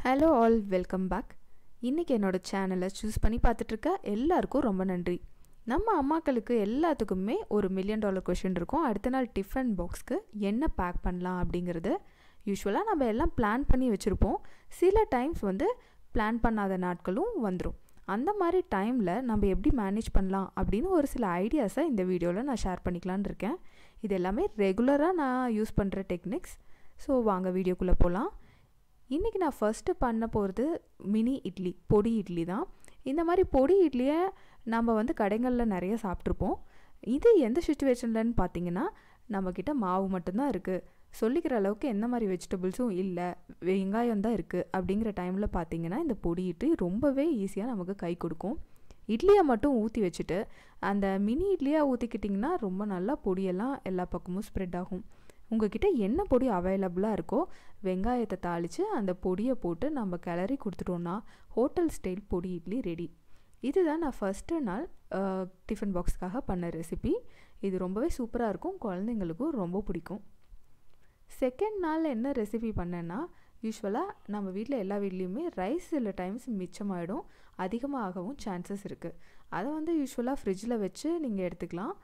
Hello all, welcome back. இன்றைக்கி என்னோடய சேனலை சூஸ் பண்ணி பார்த்துட்ருக்க எல்லாருக்கும் ரொம்ப நன்றி. நம்ம அம்மாக்களுக்கு எல்லாத்துக்குமே ஒரு $1 million கொஷின் இருக்கும். அடுத்த நாள் டிஃபன் பாக்ஸ்க்கு என்ன பேக் பண்ணலாம் அப்படிங்கிறது. யூஸ்வலாக நம்ம எல்லாம் பிளான் பண்ணி வச்சுருப்போம். சில டைம்ஸ் பிளான் பண்ணாத நாட்களும் வந்துடும். அந்த மாதிரி டைமில் நம்ம எப்படி மேனேஜ் பண்ணலாம் அப்படின்னு ஒரு சில ஐடியாஸை இந்த வீடியோவில் நான் ஷேர் பண்ணிக்கலான்னு இருக்கேன். இது எல்லாமே ரெகுலராக நான் யூஸ் பண்ணுற டெக்னிக்ஸ். ஸோ வாங்க வீடியோக்குள்ளே போகலாம். இன்றைக்கி நான் ஃபஸ்ட்டு பண்ண போகிறது மினி இட்லி, பொடி இட்லி தான். இந்த மாதிரி பொடி இட்லியை நம்ம கடைகளில் நிறைய சாப்பிட்ருப்போம். இது எந்த சுச்சுவேஷன்லன்னு பார்த்தீங்கன்னா, நம்மக்கிட்ட மாவு மட்டும்தான் இருக்குது, சொல்லிக்கிற அளவுக்கு எந்த மாதிரி வெஜிடபிள்ஸும் இல்லை, வெங்காயம் தான் இருக்குது அப்படிங்கிற டைமில் பார்த்தீங்கன்னா இந்த பொடி இட்லி ரொம்பவே ஈஸியாக நமக்கு கை கொடுக்கும். இட்லியை மட்டும் ஊற்றி வச்சுட்டு அந்த மினி இட்லியாக ஊற்றிக்கிட்டிங்கன்னா ரொம்ப நல்லா பொடியெல்லாம் எல்லா பக்கமும் ஸ்ப்ரெட் ஆகும். உங்கள்கிட்ட என்ன பொடி அவைலபிளாக இருக்கோ வெங்காயத்தை தாளித்து அந்த பொடியை போட்டு நம்ம கிளறி கொடுத்துட்டோன்னா ஹோட்டல் ஸ்டைல் பொடி இட்லி ரெடி. இதுதான் நான் ஃபஸ்ட்டு நாள் டிஃபன் பாக்ஸ்க்காக பண்ண ரெசிபி. இது ரொம்பவே சூப்பராக இருக்கும், குழந்தைங்களுக்கும் ரொம்ப பிடிக்கும். செகண்ட் நாள் என்ன ரெசிபி பண்ணேன்னா, யூஸ்வலாக நம்ம வீட்டில் எல்லா வீட்லேயுமே ரைஸ் சில டைம்ஸ் மிச்சமாகிடும், அதிகமாகவும் சான்சஸ் இருக்குது. அதை யூஸ்வலாக ஃப்ரிட்ஜில் வச்சு நீங்கள் எடுத்துக்கலாம்.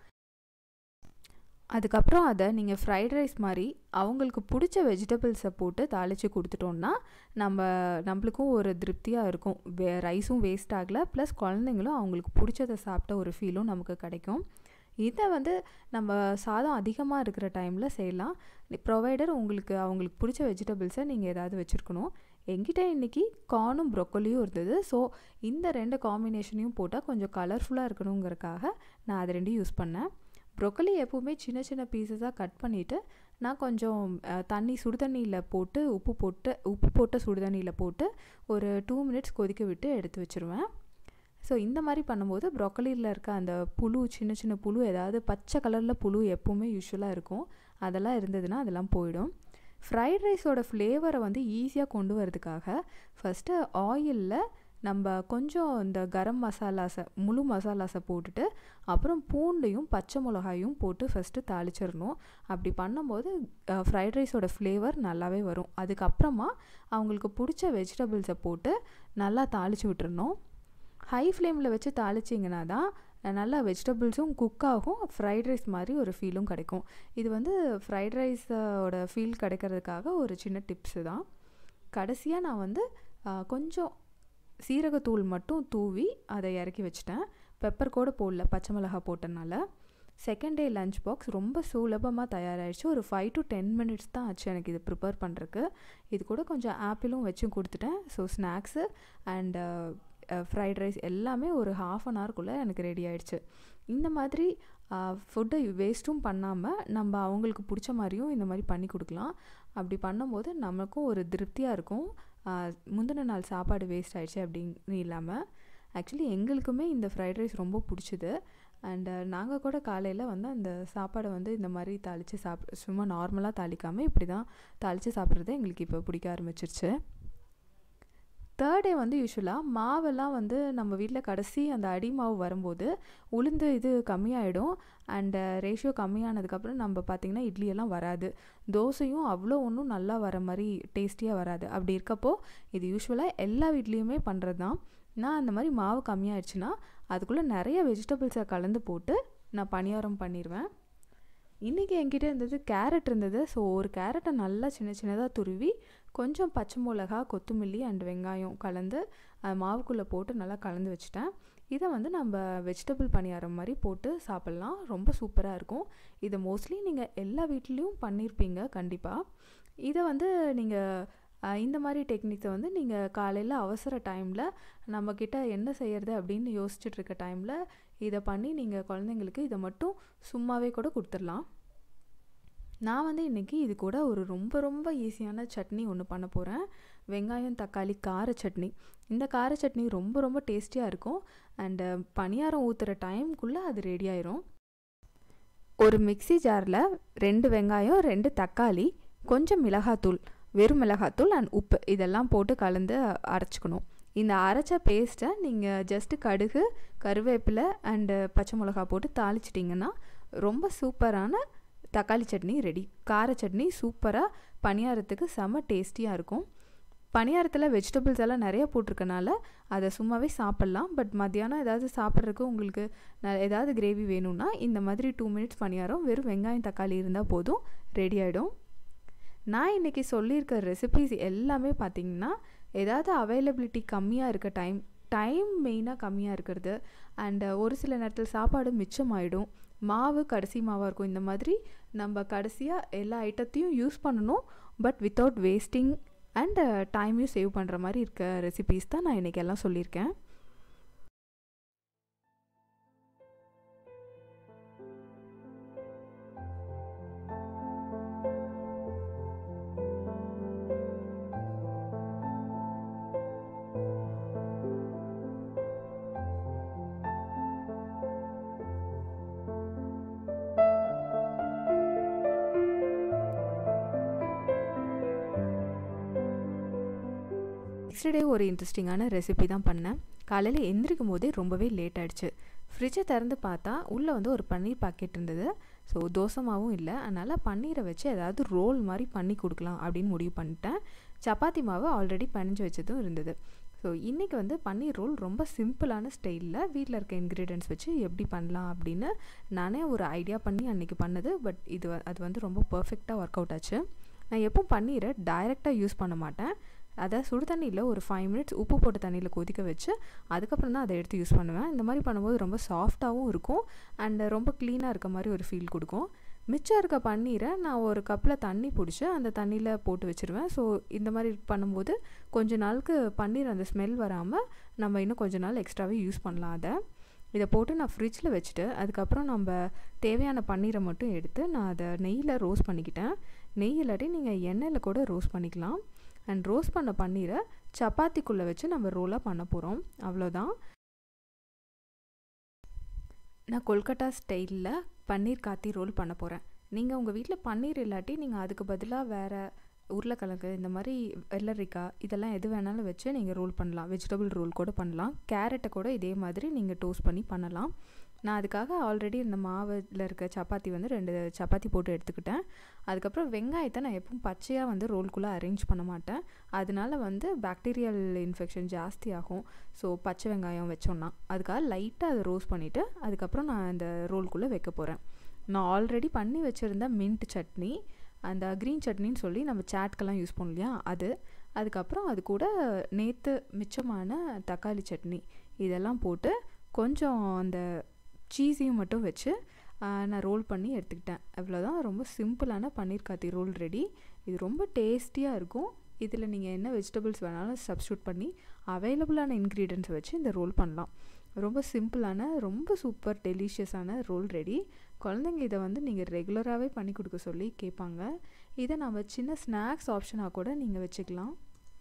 அதுக்கப்புறம் அதை நீங்கள் ஃப்ரைட் ரைஸ் மாதிரி அவங்களுக்கு பிடிச்ச வெஜிடபிள்ஸை போட்டு தாளித்து கொடுத்துட்டோன்னா நம்மளுக்கும் ஒரு திருப்தியாக இருக்கும். ரைஸும் வேஸ்ட் ஆகலை, ப்ளஸ் குழந்தைங்களும் அவங்களுக்கு பிடிச்சதை சாப்பிட்ட ஒரு ஃபீலும் நமக்கு கிடைக்கும். இதை நம்ம சாதம் அதிகமாக இருக்கிற டைமில் செய்யலாம். ப்ரொவைடர் அவங்களுக்கு பிடிச்ச வெஜிடபிள்ஸை நீங்கள் ஏதாவது வச்சுருக்கணும். என்கிட்ட இன்றைக்கி கார்னும் ப்ரொக்கோலியும் இருந்தது. ஸோ இந்த 2 காம்பினேஷனையும் போட்டால் கொஞ்சம் கலர்ஃபுல்லாக இருக்கணுங்கிறதுக்காக நான் அது 2 யூஸ் பண்ணேன். ப்ரொக்கோலி எப்போவுமே சின்ன சின்ன பீசஸாக கட் பண்ணிவிட்டு நான் கொஞ்சம் சுடுதண்ணியில் போட்டு உப்பு போட்ட சுடுதண்ணியில் போட்டு ஒரு 2 minutes கொதிக்க விட்டு எடுத்து வச்சுருவேன். ஸோ இந்த மாதிரி பண்ணும்போது ப்ரொக்கோலியில் இருக்க அந்த புழு, சின்ன சின்ன புழு, ஏதாவது பச்சை கலரில் புழு எப்போவுமே யூஸ்வலாக இருக்கும், அதெல்லாம் இருந்ததுன்னா அதெல்லாம் போயிடும். ஃப்ரைட் ரைஸோட ஃப்ளேவரை ஈஸியாக கொண்டு வரதுக்காக ஃபஸ்ட்டு ஆயிலில் நம்ம கொஞ்சம் இந்த கரம் மசாலாஸை, முழு மசாலாஸை போட்டுட்டு அப்புறம் பூண்டையும் பச்சை மிளகாயும் போட்டு ஃபஸ்ட்டு தாளிச்சிடணும். அப்படி பண்ணும்போது ஃப்ரைட் ரைஸோட ஃப்ளேவர் நல்லாவே வரும். அதுக்கப்புறமா அவங்களுக்கு பிடிச்ச வெஜிடபிள்ஸை போட்டு நல்லா தாளித்து விட்டுறணும். ஹை ஃப்ளேமில் வச்சு தாளிச்சிங்கன்னா தான் நல்லா வெஜிடபிள்ஸும் குக் ஆகும், ஃப்ரைட் ரைஸ் மாதிரி ஒரு ஃபீலும் கிடைக்கும். இது ஃப்ரைட் ரைஸோட ஃபீல் கிடைக்கிறதுக்காக ஒரு சின்ன டிப்ஸு தான். கடைசியாக நான் கொஞ்சம் சீரகத்தூள் மட்டும் தூவி அதை இறக்கி வச்சிட்டேன். பெப்பர் கூட போடல, பச்சை மிளகா போட்டனால. செகண்ட் டே லஞ்ச் பாக்ஸ் ரொம்ப சுலபமாக தயாராகிடுச்சு. ஒரு 5 to 10 minutes தான் ஆச்சு எனக்கு இது ப்ரிப்பேர் பண்ணுறதுக்கு. இது கூட கொஞ்சம் ஆப்பிளும் வச்சு கொடுத்துட்டேன். So snacks and fried rice எல்லாமே ஒரு 1/2 hourக்குள்ளே எனக்கு ரெடி ஆகிடுச்சு. இந்த மாதிரி ஃபுட்டை வேஸ்ட்டும் பண்ணாமல் நம்ம அவங்களுக்கு பிடிச்ச மாதிரியும் இந்த மாதிரி பண்ணி கொடுக்கலாம். அப்படி பண்ணும்போது நமக்கும் ஒரு திருப்தியாக இருக்கும். முந்தின நாள் சாப்பாடு வேஸ்ட் ஆகிடுச்சு அப்படின்னு இல்லாமல். ஆக்சுவலி எங்களுக்குமே இந்த ஃப்ரைட் ரைஸ் ரொம்ப பிடிச்சிது. அண்டு நாங்கள் கூட காலையில் அந்த சாப்பாடை இந்த மாதிரி தாளித்து சும்மா நார்மலாக தாளிக்காமல் இப்படி தான் தாளித்து சாப்பிட்றது எங்களுக்கு இப்போ பிடிக்க ஆரம்பிச்சிருச்சு. தேர்ட் டே யூஸ்வலாக மாவெல்லாம் நம்ம வீட்டில் கடைசி அந்த அடி மாவு வரும்போது உளுந்து இது கம்மியாயிடும். அண்டு ரேஷியோ கம்மியானதுக்கப்புறம் நம்ம பார்த்திங்கன்னா இட்லியெல்லாம் வராது, தோசையும் அவ்வளோ ஒன்றும் நல்லா வர மாதிரி டேஸ்டியாக வராது. அப்படி இருக்கப்போ இது யூஸ்வலாக எல்லா வீட்லேயுமே பண்ணுறது தான். நான் அந்த மாதிரி மாவு கம்மியாயிடுச்சுன்னா அதுக்குள்ளே நிறைய வெஜிடபிள்ஸை கலந்து போட்டு நான் பணியாரம் பண்ணிடுவேன். இன்றைக்கி என்கிட்ட இருந்தது கேரட் இருந்தது. ஸோ ஒரு கேரட்டை நல்லா சின்ன சின்னதாக துருவி கொஞ்சம் பச்சை மிளகா, கொத்தமல்லி அண்ட் வெங்காயம் கலந்து மாவுக்குள்ளே போட்டு நல்லா கலந்து வச்சுட்டேன். இதை நம்ம வெஜிடபிள் பணியாரம் மாதிரி போட்டு சாப்பிட்லாம், ரொம்ப சூப்பராக இருக்கும். இதை மோஸ்ட்லி நீங்கள் எல்லா வீட்லேயும் பண்ணியிருப்பீங்க கண்டிப்பாக. இதை நீங்கள் இந்த மாதிரி டெக்னிக்ஸை நீங்கள் காலையில் அவசர டைமில் நம்மக்கிட்ட என்ன செய்கிறது அப்படின்னு யோசிச்சுட்ருக்க டைமில் இதை பண்ணி நீங்கள் குழந்தைங்களுக்கு இதை மட்டும் சும்மாவே கூட கொடுத்துடலாம். நான் இன்றைக்கி இது கூட ஒரு ரொம்ப ரொம்ப ஈஸியான சட்னி ஒன்று பண்ண போகிறேன். வெங்காயம் தக்காளி கார சட்னி. இந்த கார சட்னி ரொம்ப ரொம்ப டேஸ்டியாக இருக்கும். அண்டு பணியாரம் ஊற்றுற டைமுக்குள்ளே அது ரெடி ஆயிரும். ஒரு மிக்ஸி ஜாரில் 2 வெங்காயம், 2 தக்காளி, கொஞ்சம் மிளகாத்தூள், வெறும் மிளகாத்தூள் அண்ட் உப்பு இதெல்லாம் போட்டு கலந்து அரைச்சிக்கணும். இந்த அரைச்ச பேஸ்ட்டை நீங்கள் ஜஸ்ட்டு கடுகு, கருவேப்பிலை அண்டு பச்சை மிளகா போட்டு தாளிச்சிட்டிங்கன்னா ரொம்ப சூப்பரான தக்காளி சட்னி ரெடி. கார சட்னி சூப்பராக பணியாரத்துக்கு செம்ம டேஸ்டியாக இருக்கும். பணியாரத்தில் வெஜிடபிள்ஸ் எல்லாம் நிறைய போட்டிருக்கனால அதை சும்மாவே சாப்பிட்லாம். பட் மத்தியானம் ஏதாவது சாப்பிட்றதுக்கு உங்களுக்கு ஏதாவது கிரேவி வேணும்னா இந்த மாதிரி 2 மினிட்ஸ் பணியாரம் வெறும் வெங்காயம் தக்காளி இருந்தால் போதும், ரெடி ஆகிடும். நான் இன்றைக்கி சொல்லியிருக்க ரெசிபீஸ் எல்லாமே பார்த்திங்கன்னா ஏதாவது அவைலபிலிட்டி கம்மியாக இருக்க டைம் மெயினாக கம்மியாக இருக்கிறது, அண்ட் ஒரு சில நேரத்தில் சாப்பாடு மிச்சமாயிடும், மாவு கடைசி மாவாக இருக்கும். இந்த மாதிரி நம்ம கடைசியாக எல்லா ஐட்டத்தையும் யூஸ் பண்ணணும், பட் வித்தவுட் வேஸ்டிங் அண்ட் டைமையும் சேவ் பண்ணுற மாதிரி இருக்க ரெசிபீஸ் தான் நான் இன்றைக்கி எல்லாம் சொல்லியிருக்கேன். நெக்ஸ்ட் டே ஒரு இன்ட்ரெஸ்டிங்கான ரெசிபி தான் பண்ணேன். காலையில் எந்திரிக்கும் போதே ரொம்பவே லேட் ஆகிடுச்சு. ஃப்ரிட்ஜை திறந்து பார்த்தா உள்ளே வந்து ஒரு பன்னீர் பாக்கெட் இருந்தது. ஸோ தோசை மாவும் இல்லை, அதனால் பன்னீரை வச்சு ஏதாவது ரோல் மாதிரி பண்ணி கொடுக்கலாம் அப்படின்னு முடிவு பண்ணிட்டேன். சப்பாத்தி மாவு ஆல்ரெடி பனிஞ்சு வச்சதும் இருந்தது. ஸோ இன்றைக்கி வந்து பன்னீர் ரோல் ரொம்ப சிம்பிளான ஸ்டைலில் வீட்டில் இருக்க இன்க்ரீடியன்ட்ஸ் வச்சு எப்படி பண்ணலாம் அப்படின்னு நானே ஒரு ஐடியா பண்ணி அன்றைக்கி பண்ணது. பட் அது வந்து ரொம்ப பர்ஃபெக்டாக ஒர்க் அவுட் ஆச்சு. நான் எப்பவும் பன்னீரை டைரெக்டாக யூஸ் பண்ண மாட்டேன். அதை சுடு தண்ணியில் ஒரு 5 மினிட்ஸ் உப்பு போட்டு தண்ணியில் கொதிக்க வச்சு அதுக்கப்புறம் தான் அதை எடுத்து யூஸ் பண்ணுவேன். இந்த மாதிரி பண்ணும்போது ரொம்ப சாஃப்டாகவும் இருக்கும் அண்ட் ரொம்ப க்ளீனாக இருக்க மாதிரி ஒரு ஃபீல் கொடுக்கும். மிச்சம் இருக்க பன்னீரை நான் ஒரு கப்பில் தண்ணி பிடிச்சி அந்த தண்ணியில் போட்டு வச்சுருவேன். ஸோ இந்த மாதிரி பண்ணும்போது கொஞ்ச நாளுக்கு பன்னீர் அந்த ஸ்மெல் வராமல் நம்ம இன்னும் கொஞ்ச நாள் எக்ஸ்ட்ராவே யூஸ் பண்ணலாம். இதை போட்டு நான் ஃப்ரிட்ஜில் வச்சுட்டு அதுக்கப்புறம் நம்ம தேவையான பன்னீரை மட்டும் எடுத்து நான் அதை நெய்யில் ரோஸ்ட் பண்ணிக்கிட்டேன். நெய் இல்லாட்டி நீங்கள் எண்ணெயில் கூட ரோஸ்ட் பண்ணிக்கலாம். அண்ட் ரோஸ்ட் பண்ண பன்னீரை சப்பாத்திக்குள்ளே வச்சு நம்ம ரோலாக பண்ண போகிறோம். அவ்வளோதான். நான் கொல்கட்டா ஸ்டைலில் பன்னீர் காத்தி ரோல் பண்ண போகிறேன். நீங்கள் உங்கள் வீட்டில் பன்னீர் இல்லாட்டி நீங்கள் அதுக்கு பதிலாக வேறு உருளைக்கிழங்கு இந்த மாதிரி வெள்ளரிக்காய் இதெல்லாம் எது வேணாலும் வச்சு நீங்கள் ரோல் பண்ணலாம். வெஜிடபிள் ரோல் கூட பண்ணலாம். கேரட்டை கூட இதே மாதிரி நீங்கள் டோஸ்ட் பண்ணி பண்ணலாம். நான் அதுக்காக ஆல்ரெடி இந்த மாவில் இருக்க சப்பாத்தி வந்து 2 சப்பாத்தி போட்டு எடுத்துக்கிட்டேன். அதுக்கப்புறம் வெங்காயத்தை நான் எப்பவும் பச்சையாக வந்து ரோல்குள்ளே அரேஞ்ச் பண்ண மாட்டேன். அதனால வந்து பாக்டீரியல் இன்ஃபெக்ஷன் ஜாஸ்தி ஆகும். ஸோ பச்சை வெங்காயம் வச்சோன்னா அதுக்காக லைட்டாக அதை ரோஸ்ட் பண்ணிவிட்டு அதுக்கப்புறம் நான் இந்த ரோல்குள்ளே வைக்க போகிறேன். நான் ஆல்ரெடி பண்ணி வச்சுருந்த மின்ட் சட்னி, அந்த க்ரீன் சட்னின்னு சொல்லி நம்ம சாட்கெல்லாம் யூஸ் பண்ணோம் இல்லையா, அதுக்கப்புறம் அது கூட நேற்று மிச்சமான தக்காளி சட்னி இதெல்லாம் போட்டு கொஞ்சம் அந்த சீஸையும் மட்டும் வச்சு நான் ரோல் பண்ணி எடுத்துக்கிட்டேன். அவ்வளோதான். ரொம்ப சிம்பிளான பன்னீர் காத்தி ரோல் ரெடி. இது ரொம்ப டேஸ்டியாக இருக்கும். இதில் நீங்கள் என்ன வெஜிடபிள்ஸ் வேணாலும் சப்ஸ்டியூட் பண்ணி அவைலபிளான இன்க்ரீடியன்ட்ஸ் வச்சு இந்த ரோல் பண்ணலாம். ரொம்ப சிம்பிளான ரொம்ப சூப்பர் டெலிஷியஸான ரோல் ரெடி. குழந்தைங்க இதை வந்து நீங்கள் ரெகுலராகவே பண்ணி கொடுக்க சொல்லி கேட்பாங்க. இதை நம்ம சின்ன ஸ்நாக்ஸ் ஆப்ஷனாக கூட நீங்கள் வச்சுக்கலாம்.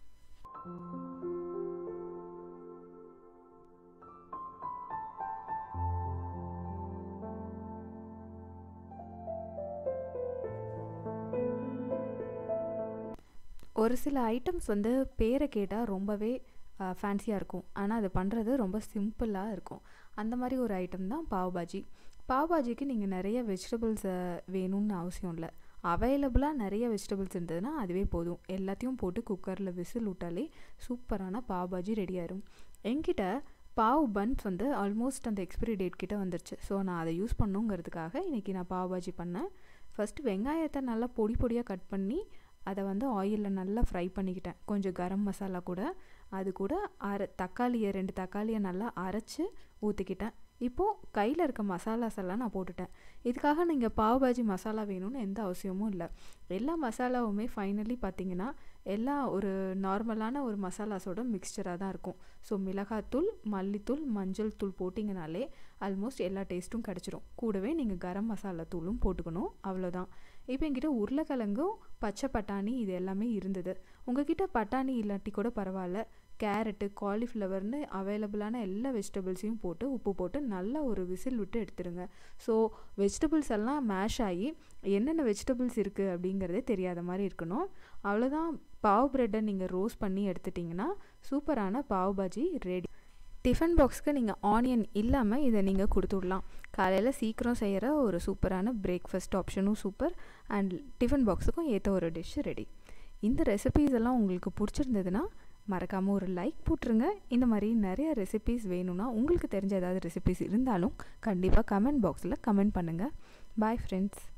ஒரு சில ஐட்டம்ஸ் வந்து பேரை கேட்டால் ரொம்பவே ஃபேன்சியாக இருக்கும், ஆனால் அது பண்ணுறது ரொம்ப சிம்பிளாக இருக்கும். அந்த மாதிரி ஒரு ஐட்டம் தான் பாவ்பாஜி. பாவ்பாஜிக்கு நீங்கள் நிறைய வெஜிடபிள்ஸை வேணும்னு அவசியம் இல்லை. அவைலபிளாக நிறைய வெஜிடபிள்ஸ் இருந்ததுன்னா அதுவே போதும். எல்லாத்தையும் போட்டு குக்கரில் விசில் விட்டாலே சூப்பரான பாவ்பாஜி ரெடி ஆயிடும். என்கிட்ட பாவ் பன்ஸ் வந்து ஆல்மோஸ்ட் அந்த எக்ஸ்பிரி டேட் கிட்டே வந்துருச்சு. ஸோ நான் அதை யூஸ் பண்ணுங்கிறதுக்காக இன்றைக்கி நான் பாவ்பாஜி பண்ணேன். ஃபஸ்ட்டு வெங்காயத்தை நல்லா பொடி பொடியாக கட் பண்ணி அதை வந்து ஆயிலில் நல்லா ஃப்ரை பண்ணிக்கிட்டேன். கொஞ்சம் கரம் மசாலா கூட, அது கூட 2 தக்காளியை நல்லா அரைச்சி ஊற்றிக்கிட்டேன். இப்போது கையில் இருக்க மசாலாஸ் எல்லாம் நான் போட்டுட்டேன். இதுக்காக நீங்கள் பாவ்பாஜி மசாலா வேணும்னு எந்த அவசியமும் இல்லை. எல்லா மசாலாவுமே ஃபைனலி பார்த்திங்கன்னா எல்லாம் ஒரு நார்மலான ஒரு மசாலாஸோட மிக்சராக தான் இருக்கும். ஸோ மிளகாத்தூள், மல்லித்தூள், மஞ்சள் தூள் போட்டிங்கனாலே ஆல்மோஸ்ட் எல்லா டேஸ்ட்டும் கிடச்சிரும். கூடவே நீங்கள் கரம் மசாலா தூளும் போட்டுக்கணும். அவ்வளோதான். இப்போ என்கிட்ட உருளைக்கிழங்கும் பச்சை பட்டாணி இது எல்லாமே இருந்தது. உங்ககிட்ட பட்டாணி இல்லாட்டி கூட பரவாயில்ல, கேரட்டு, காலிஃப்ளவர்னு அவைலபிளான எல்லா வெஜிடபிள்ஸையும் போட்டு உப்பு போட்டு நல்லா ஒரு விசில் விட்டு எடுத்துருங்க. ஸோ வெஜிடபிள்ஸ் எல்லாம் மேஷ் ஆகி என்னென்ன வெஜிடபிள்ஸ் இருக்குது அப்படிங்கிறதே தெரியாத மாதிரி இருக்கணும். அவ்வளோதான். பாவ் ப்ரெட்டை நீங்கள் ரோஸ்ட் பண்ணி எடுத்துட்டிங்கன்னா சூப்பரான பாவ்பாஜி ரெடி. டிஃபன் பாக்ஸ்க்கு நீங்கள் ஆனியன் இல்லாமல் இதை நீங்கள் கொடுத்து விடலாம். காலையில் சீக்கிரம் செய்கிற ஒரு சூப்பரான பிரேக்ஃபாஸ்ட் ஆப்ஷனும் சூப்பர், அண்ட் டிஃபன் பாக்ஸுக்கும் ஏற்ற ஒரு டிஷ் ரெடி. இந்த ரெசிபீஸ் எல்லாம் உங்களுக்கு பிடிச்சிருந்ததுன்னா மறக்காமல் ஒரு லைக் போட்டுருங்க. இந்த மாதிரி நிறைய ரெசிபீஸ் வேணும்னா உங்களுக்கு தெரிஞ்ச ஏதாவது ரெசிபீஸ் இருந்தாலும் கண்டிப்பாக கமெண்ட் பாக்ஸில் கமெண்ட் பண்ணுங்கள். Bye friends.